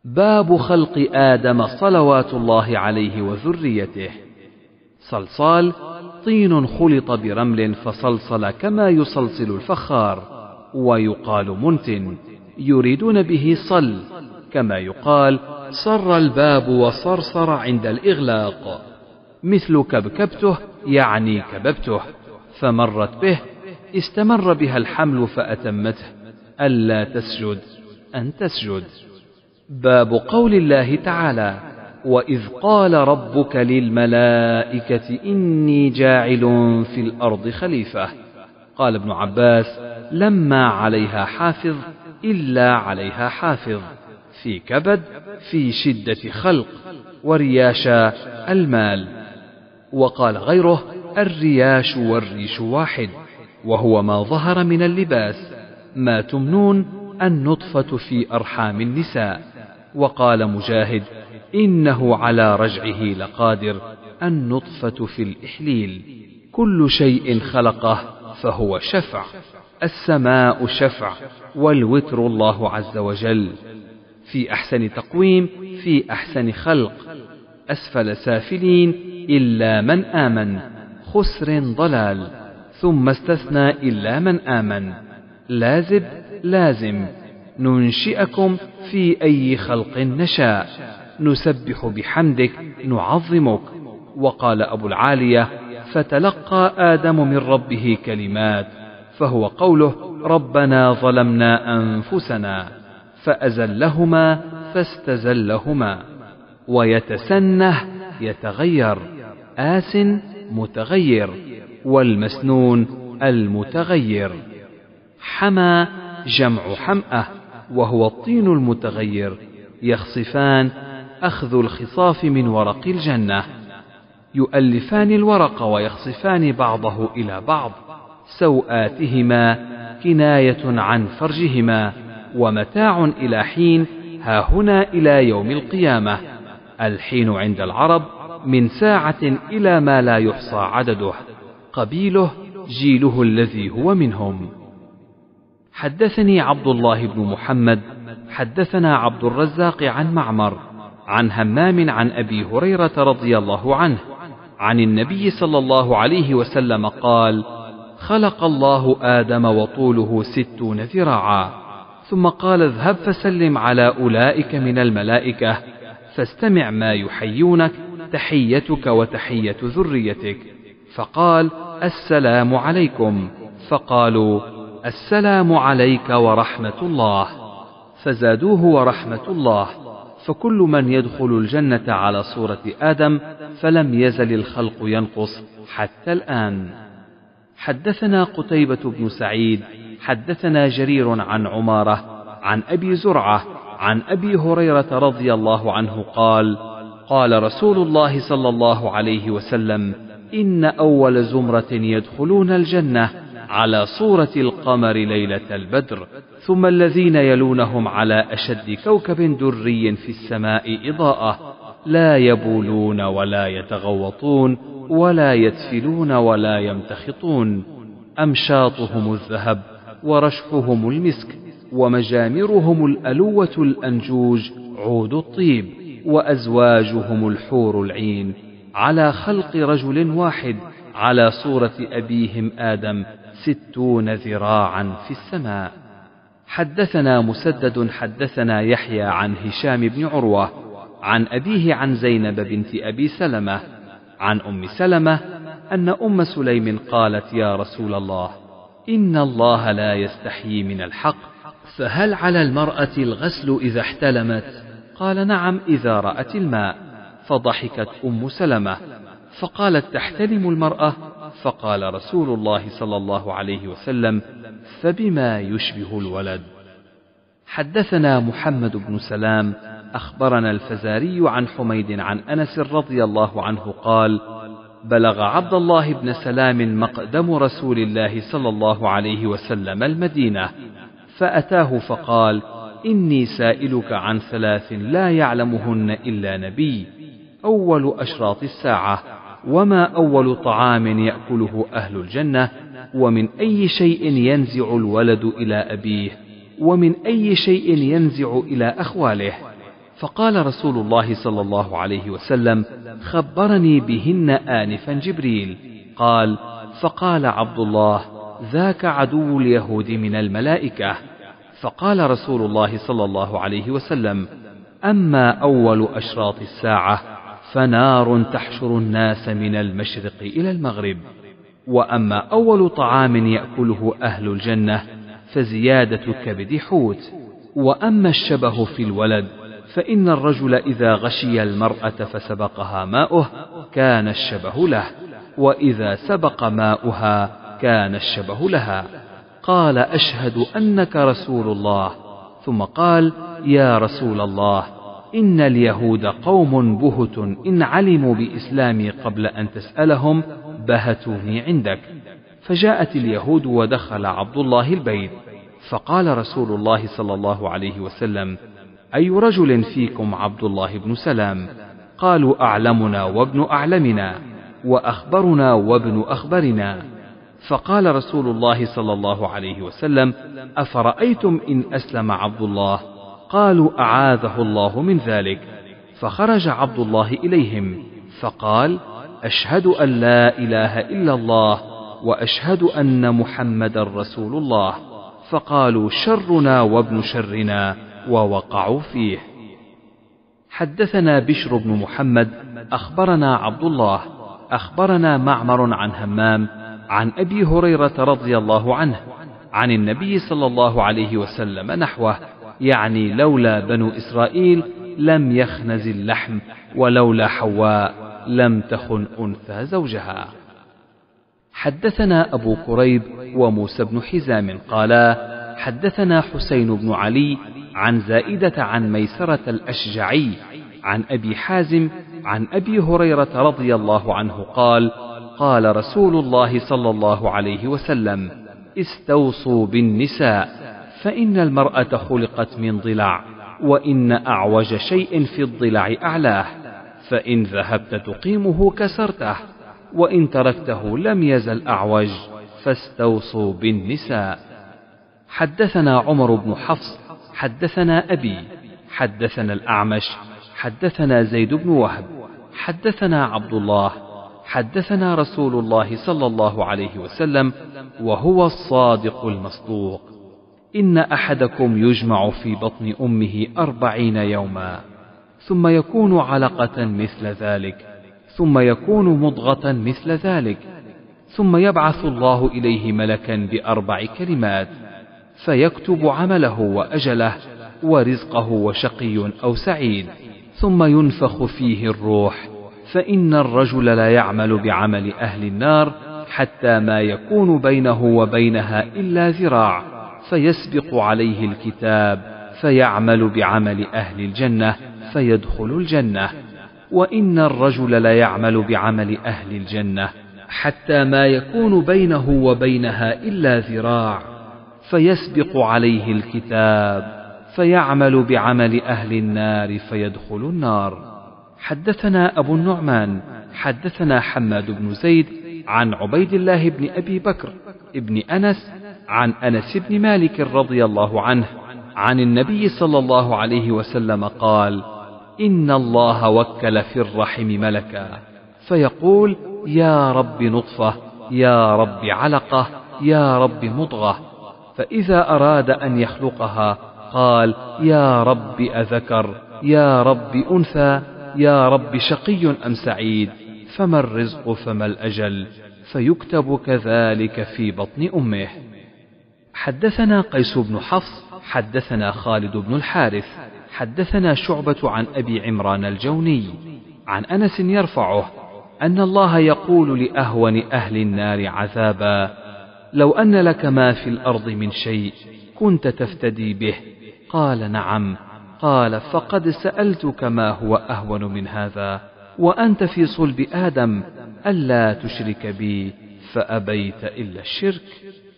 باب خلق آدم صلوات الله عليه وذريته. صلصال طين خلط برمل فصلصل كما يصلصل الفخار، ويقال منتن، يريدون به صل، كما يقال صر الباب وصرصر عند الإغلاق، مثل كبكبته يعني كببته، فمرت به استمر بها الحمل فأتمته، ألا تسجد أن تسجد. باب قول الله تعالى: وإذ قال ربك للملائكة إني جاعل في الأرض خليفة. قال ابن عباس: لما عليها حافظ إلا عليها حافظ، في كبد في شدة خلق، ورياشا المال. وقال غيره: الرياش والريش واحد، وهو ما ظهر من اللباس، ما تمنون النطفة في أرحام النساء. وقال مجاهد: إنه على رجعه لقادر، النطفة في الإحليل. كل شيء خلقه فهو شفع، السماء شفع، والوتر الله عز وجل، في أحسن تقويم في أحسن خلق، أسفل سافلين إلا من آمن، خسر ضلال، ثم استثنى إلا من آمن، لازب لازم، ننشئكم في أي خلق نشاء، نسبح بحمدك نعظمك. وقال أبو العالية: فتلقى آدم من ربه كلمات، فهو قوله: ربنا ظلمنا أنفسنا، فأزلهما فاستزلهما. ويتسنه يتغير، آس متغير، والمسنون المتغير. حمى جمع حمأة، وهو الطين المتغير، يخصفان أخذ الخصاف من ورق الجنة، يؤلفان الورق ويخصفان بعضه إلى بعض، سوآتهما كناية عن فرجهما، ومتاع إلى حين، ها هنا إلى يوم القيامة. الحين عند العرب من ساعة إلى ما لا يحصى عدده، قبيله جيله الذي هو منهم. حدثني عبد الله بن محمد حدثنا عبد الرزاق عن معمر عن همام عن أبي هريرة رضي الله عنه عن النبي صلى الله عليه وسلم قال: خلق الله آدم وطوله 60 ذراعا، ثم قال: اذهب فسلم على أولئك من الملائكة، فاستمع ما يحيونك، تحيتك وتحية ذريتك. فقال: السلام عليكم. فقالوا: السلام عليك ورحمة الله. فزادوه ورحمة الله. فكل من يدخل الجنة على صورة آدم، فلم يزل الخلق ينقص حتى الآن. حدثنا قتيبة بن سعيد حدثنا جرير عن عمارة عن أبي زرعة عن أبي هريرة رضي الله عنه قال: قال رسول الله صلى الله عليه وسلم: إن أول زمرة يدخلون الجنة على صورة القمر ليلة البدر، ثم الذين يلونهم على أشد كوكب دري في السماء إضاءة، لا يبولون ولا يتغوطون ولا يتفلون ولا يمتخطون، أمشاطهم الذهب ورشفهم المسك، ومجامرهم الألوة الأنجوج عود الطيب، وأزواجهم الحور العين، على خلق رجل واحد على صورة أبيهم آدم 60 ذراعا في السماء. حدثنا مسدد حدثنا يحيى عن هشام بن عروة عن أبيه عن زينب بنت أبي سلمة عن أم سلمة أن أم سليم قالت: يا رسول الله، إن الله لا يستحيي من الحق، فهل على المرأة الغسل إذا احتلمت؟ قال: نعم، إذا رأت الماء. فضحكت أم سلمة فقالت: تحتلم المرأة؟ فقال رسول الله صلى الله عليه وسلم: فبما يشبه الولد. حدثنا محمد بن سلام أخبرنا الفزاري عن حميد عن أنس رضي الله عنه قال: بلغ عبد الله بن سلام مقدم رسول الله صلى الله عليه وسلم المدينة، فأتاه فقال: إني سائلك عن 3 لا يعلمهن إلا نبي: أول أشراط الساعة، وما أول طعام يأكله أهل الجنة، ومن أي شيء ينزع الولد إلى أبيه، ومن أي شيء ينزع إلى أخواله. فقال رسول الله صلى الله عليه وسلم: خبرني بهن آنفا جبريل. قال: فقال عبد الله: ذاك عدو اليهود من الملائكة. فقال رسول الله صلى الله عليه وسلم: أما أول أشراط الساعة فنار تحشر الناس من المشرق إلى المغرب، وأما أول طعام يأكله أهل الجنة فزيادة كبد حوت، وأما الشبه في الولد فإن الرجل إذا غشي المرأة فسبقها ماؤه كان الشبه له، وإذا سبق ماؤها كان الشبه لها. قال: أشهد أنك رسول الله. ثم قال: يا رسول الله، إن اليهود قوم بهت، إن علموا بإسلامي قبل أن تسألهم بهتوني عندك. فجاءت اليهود ودخل عبد الله البيت، فقال رسول الله صلى الله عليه وسلم: أي رجل فيكم عبد الله بن سلام؟ قالوا: أعلمنا وابن أعلمنا، وأخبرنا وابن أخبرنا. فقال رسول الله صلى الله عليه وسلم: أفرأيتم إن أسلم عبد الله؟ قالوا: أعاذه الله من ذلك. فخرج عبد الله إليهم فقال: أشهد أن لا إله إلا الله وأشهد أن محمدا رسول الله. فقالوا: شرنا وابن شرنا، ووقعوا فيه. حدثنا بشر بن محمد أخبرنا عبد الله أخبرنا معمر عن همام عن أبي هريرة رضي الله عنه عن النبي صلى الله عليه وسلم نحوه، يعني: لولا بنو إسرائيل لم يخنز اللحم، ولولا حواء لم تخن أنثى زوجها. حدثنا أبو كريب وموسى بن حزام قالا: حدثنا حسين بن علي عن زائدة عن ميسرة الأشجعي عن أبي حازم عن أبي هريرة رضي الله عنه قال: قال رسول الله صلى الله عليه وسلم: استوصوا بالنساء، فإن المرأة خلقت من ضلع، وإن أعوج شيء في الضلع أعلاه، فإن ذهبت تقيمه كسرته، وإن تركته لم يزل أعوج، فاستوصوا بالنساء. حدثنا عمر بن حفص حدثنا أبي حدثنا الأعمش حدثنا زيد بن وهب حدثنا عبد الله حدثنا رسول الله صلى الله عليه وسلم وهو الصادق المصدوق: إن أحدكم يجمع في بطن أمه 40 يوما، ثم يكون علقة مثل ذلك، ثم يكون مضغة مثل ذلك، ثم يبعث الله إليه ملكا ب4 كلمات، فيكتب عمله وأجله ورزقه وشقي أو سعيد، ثم ينفخ فيه الروح، فإن الرجل لا يعمل بعمل أهل النار حتى ما يكون بينه وبينها إلا ذراع، فيسبق عليه الكتاب فيعمل بعمل أهل الجنة فيدخل الجنة، وإن الرجل لا يعمل بعمل أهل الجنة حتى ما يكون بينه وبينها إلا ذراع، فيسبق عليه الكتاب فيعمل بعمل أهل النار فيدخل النار. حدثنا أبو النعمان حدثنا حماد بن زيد عن عبيد الله بن أبي بكر ابن أنس عن أنس بن مالك رضي الله عنه عن النبي صلى الله عليه وسلم قال: إن الله وكل في الرحم ملكا، فيقول: يا رب نطفة، يا رب علقة، يا رب مضغة، فإذا أراد أن يخلقها قال: يا رب أذكر، يا رب أنثى، يا رب شقي أم سعيد، فما الرزق فما الأجل، فيكتب كذلك في بطن أمه. حدثنا قيس بن حفص حدثنا خالد بن الحارث حدثنا شعبة عن أبي عمران الجوني عن أنس يرفعه أن الله يقول لأهون أهل النار عذابا: لو أن لك ما في الأرض من شيء كنت تفتدي به؟ قال: نعم. قال: فقد سألتك ما هو أهون من هذا، وأنت في صلب آدم، ألا تشرك بي، فأبيت إلا الشرك.